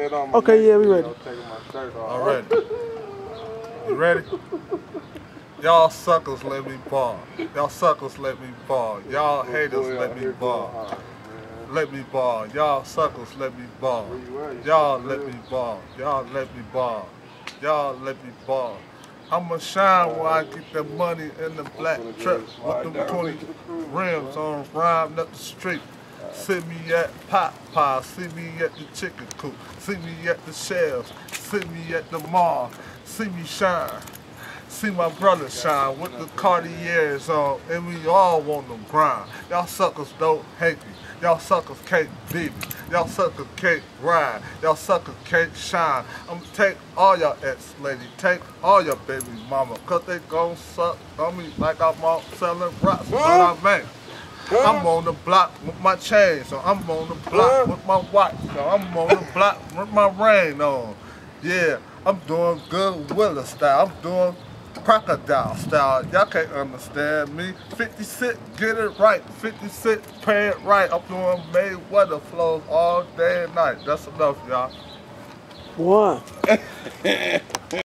that on my Okay, yeah, we ready. Taking my shirt off. All right. You ready? Y'all suckers let me ball. Y'all suckers let me ball. Y'all haters let me ball. Let me ball. Y'all suckers let me ball. Y'all let me ball. Y'all let me ball. Y'all let me ball. I'ma shine when I get the money in the black truck with them 20 rims on riding up the street. See me at Popeye, see me at the chicken coop, see me at the shelves, see me at the mall, see me shine. See my brother shine with the Cartiers on, and we all want them grind. Y'all suckers don't hate me. Y'all suckers can't beat me. Y'all suckers can't ride. Y'all suckers can't shine. I'm gonna take all y'all ex-lady, take all your baby mama, cause they gon' suck on me like I'm out selling rocks. What I mean? I'm on the block with my chain, so I'm on the block with my watch, so I'm on the block with my rain on. Yeah, I'm doing good Willa style. I'm doing crocodile style. Y'all can't understand me. 50 Cent, get it right. 50 Cent, pay it right. I'm doing Mayweather flows all day and night. That's enough, y'all. One.